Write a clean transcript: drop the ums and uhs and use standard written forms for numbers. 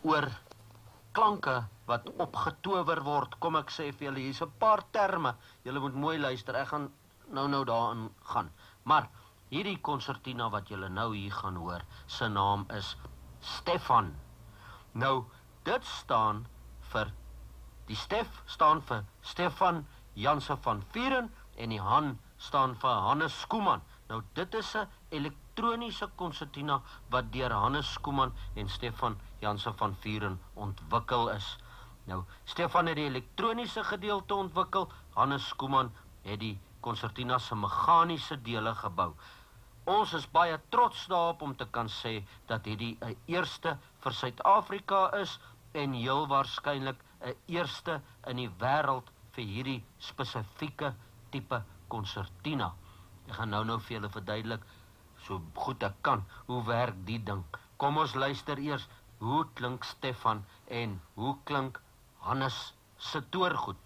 oor klanke wat opgetower word. Kom ek sê vir julle, hier's 'n paar terme. Julle moet mooi luister. Ek gaan nou daarin gaan. Maar hierdie konsertina wat julle nou hier gaan hoor, se naam is Stefan. Nou, dit staan vir die Stef staan vir Stefan Janse van Vuren en die Han staan vir Hannes Schoeman. Nou, dit is 'n elektroniese konsertina wat deur Hannes Schoeman en Stefan Janse van Vuren ontwikkel is. Nou, Stefan het die elektroniese gedeelte ontwikkel, Hannes Schoeman het die konsertina se meganiese dele gebou. Ons is baie trots daarop om te kan sê dat hierdie 'n eerste vir Suid-Afrika is en heel waarskynlik 'n eerste in die wêreld vir hierdie spesifieke tipe konsertina. Ek gaan nou vir julle verduidelik so goed ek kan hoe werk die ding. Kom ons luister eers hoe klink Stefan en hoe klink Hannes se toorgoed.